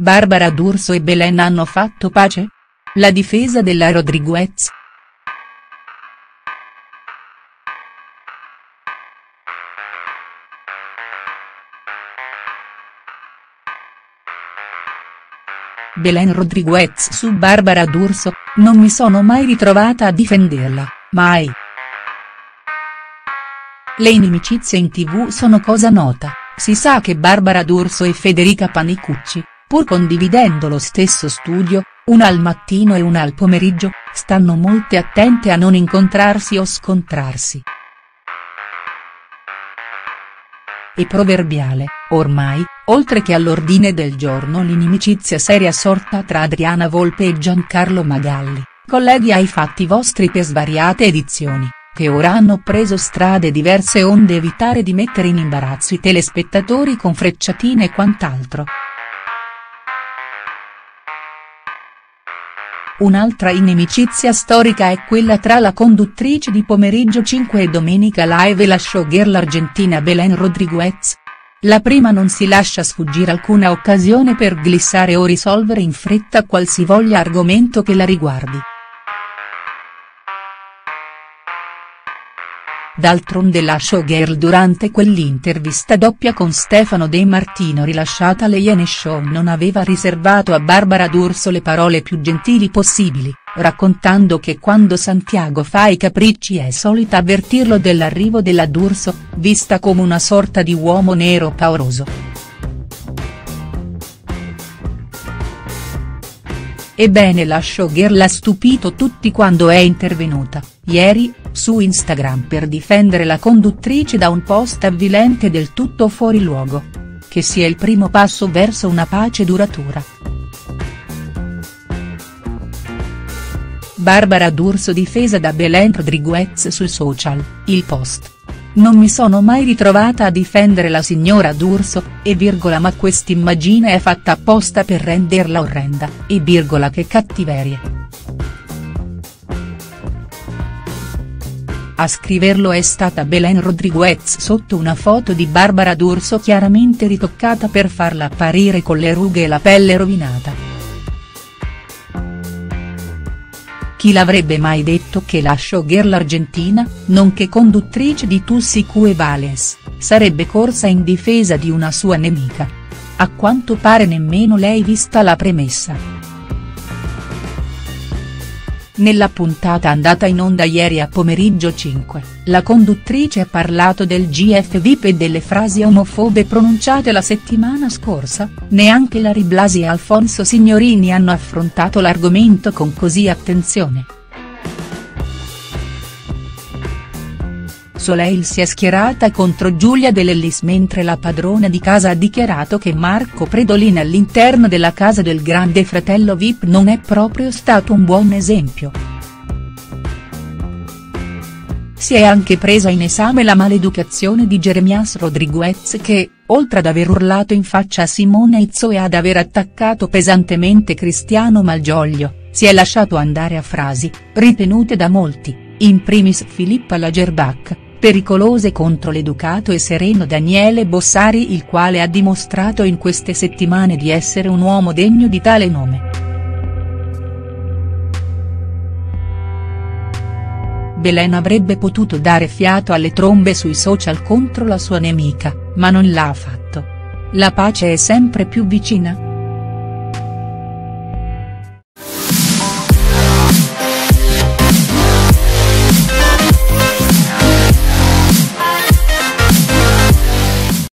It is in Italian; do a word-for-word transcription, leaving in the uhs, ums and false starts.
Barbara D'Urso e Belen hanno fatto pace? La difesa della Rodriguez?. Belen Rodriguez su Barbara D'Urso: non mi sono mai ritrovata a difenderla, mai. Le inimicizie in tv sono cosa nota, si sa che Barbara D'Urso e Federica Panicucci, pur condividendo lo stesso studio, una al mattino e una al pomeriggio, stanno molte attente a non incontrarsi o scontrarsi. È proverbiale, ormai, oltre che all'ordine del giorno l'inimicizia seria sorta tra Adriana Volpe e Giancarlo Magalli, colleghi ai fatti vostri per svariate edizioni, che ora hanno preso strade diverse onde evitare di mettere in imbarazzo i telespettatori con frecciatine e quant'altro. Un'altra inimicizia storica è quella tra la conduttrice di Pomeriggio cinque e Domenica Live e la showgirl argentina Belen Rodriguez. La prima non si lascia sfuggire alcuna occasione per glissare o risolvere in fretta qualsivoglia argomento che la riguardi. D'altronde la showgirl durante quell'intervista doppia con Stefano De Martino rilasciata alle Iene Show non aveva riservato a Barbara D'Urso le parole più gentili possibili, raccontando che quando Santiago fa i capricci è solita avvertirlo dell'arrivo della D'Urso, vista come una sorta di uomo nero pauroso. Ebbene la showgirl ha stupito tutti quando è intervenuta, ieri, su Instagram per difendere la conduttrice da un post avvilente del tutto fuori luogo. Che sia il primo passo verso una pace duratura. Barbara D'Urso difesa da Belen Rodriguez sui social, il post. Non mi sono mai ritrovata a difendere la signora D'Urso, e virgola ma quest'immagine è fatta apposta per renderla orrenda, e virgola che cattiverie. A scriverlo è stata Belen Rodriguez sotto una foto di Barbara D'Urso chiaramente ritoccata per farla apparire con le rughe e la pelle rovinata. Chi l'avrebbe mai detto che la showgirl argentina, nonché conduttrice di Tu si que vales, sarebbe corsa in difesa di una sua nemica? A quanto pare nemmeno lei vista la premessa. Nella puntata andata in onda ieri a Pomeriggio cinque, la conduttrice ha parlato del G F V I P e delle frasi omofobe pronunciate la settimana scorsa. Neanche Larry Blasi e Alfonso Signorini hanno affrontato l'argomento con così attenzione. Soleil si è schierata contro Giulia De Lellis mentre la padrona di casa ha dichiarato che Marco Predolin all'interno della casa del grande fratello V I P non è proprio stato un buon esempio. Si è anche presa in esame la maleducazione di Jeremias Rodriguez che, oltre ad aver urlato in faccia a Simone Izzo e ad aver attaccato pesantemente Cristiano Malgioglio, si è lasciato andare a frasi, ritenute da molti, in primis Filippa Lagerbach, pericolose contro l'educato e sereno Daniele Bossari il quale ha dimostrato in queste settimane di essere un uomo degno di tale nome. Belen avrebbe potuto dare fiato alle trombe sui social contro la sua nemica, ma non l'ha fatto. La pace è sempre più vicina?.